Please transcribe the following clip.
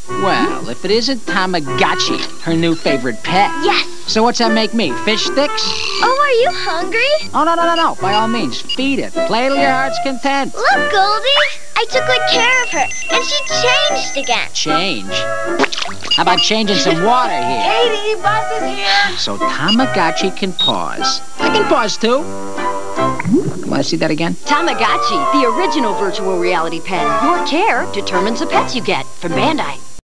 Well, if it isn't Tamagotchi, her new favorite pet. Yes! So what's that make me, fish sticks? Oh, are you hungry? Oh, no. By all means, feed it. Play till your heart's content. Look, Goldie! I took good care of her, and she changed again. Change? How about changing some water here? Katie, Buzz is here. So Tamagotchi can pause. I can pause, too. Want to see that again? Tamagotchi, the original virtual reality pet. Your care determines the pets you get from Bandai.